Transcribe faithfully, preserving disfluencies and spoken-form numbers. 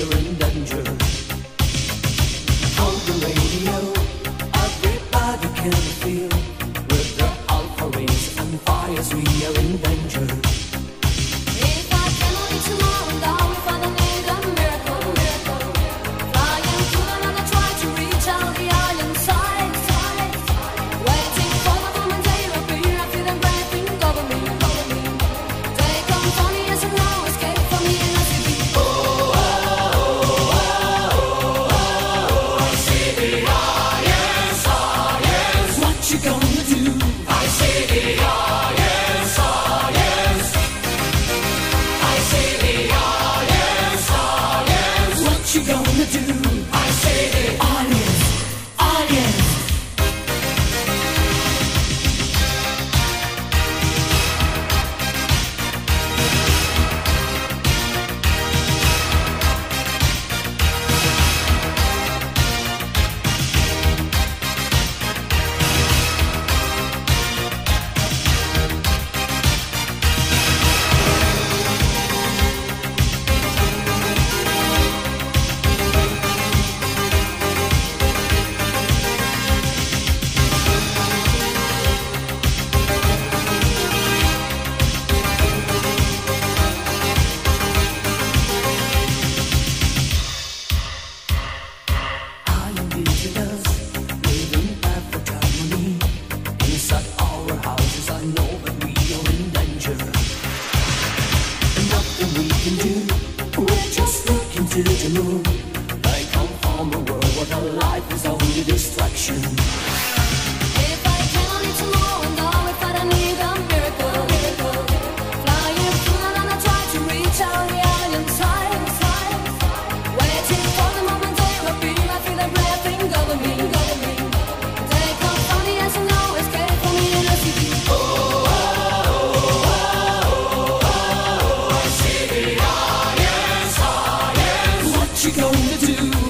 you're in danger. On the radio, everybody can feel with the alpha rays and fires we are in danger. If I can only tomorrow, down if I don't need a miracle, miracle. Flying through another, try to reach out the island side, side. Waiting for the moment they appear, I feel them breathing over me, over me. They come for me as no escape for me in a city. Oh, oh, oh, oh, oh, I see the audience, audience. What you gonna do? I see the audience, audience. I see the audience, audience. What you gonna do? I see the Audience, audience. To the moon, I come from a world where the life is only distraction. If I can only tomorrow, and now if I don't need a miracle, miracle. Flying through another, try to reach out the island side, side. Waiting for the moment they appear, I feel them breathing over me, over me. They come from the answer, no escape for me in a city. Oh, oh, oh, oh, oh, oh, I see the audience, audience. What you gonna do?